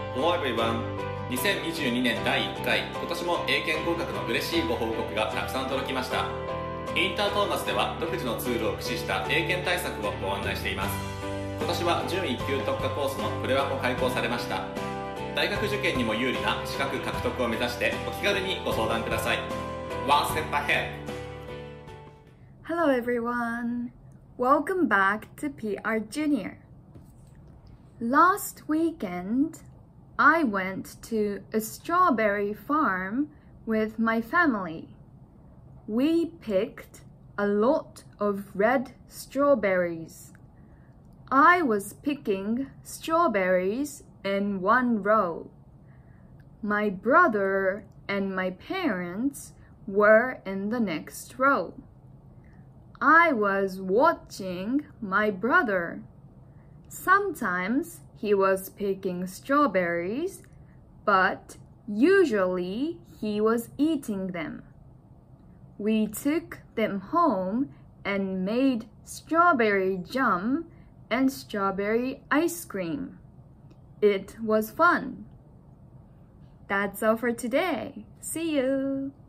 Hello everyone! 2022年第1回、今年も英検合格の嬉しいご報告がたくさん届きました。インタートーマスでは独自のツールを駆使した英検対策をご案内しています。今年は準1級特化コースのプレワも開講されました。大学受験にも有利な資格獲得を目指してお気軽にご相談ください。One step ahead! Hello everyone! Welcome back to PR Junior. Last weekend, I went to a strawberry farm with my family. We picked a lot of red strawberries. I was picking strawberries in one row. My brother and my parents were in the next row. I was watching my brother. Sometimes he was picking strawberries, but usually he was eating them. We took them home and made strawberry jam and strawberry ice cream. It was fun. That's all for today. See you!